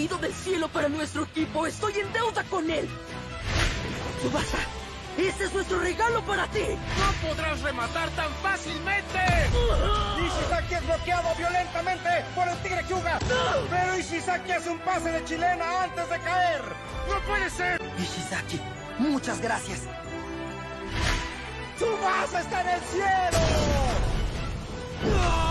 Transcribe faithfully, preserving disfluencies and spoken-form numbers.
caído del cielo para nuestro equipo. Estoy en deuda con él. Tsubasa, ¡este es nuestro regalo para ti! ¡No podrás rematar tan fácilmente! Ishizaki es bloqueado violentamente por el Tigre Hyuga. ¡No! Pero Ishizaki hace un pase de chilena antes de caer. ¡No puede ser! Ishizaki, muchas gracias. ¡Tsubasa está en el cielo!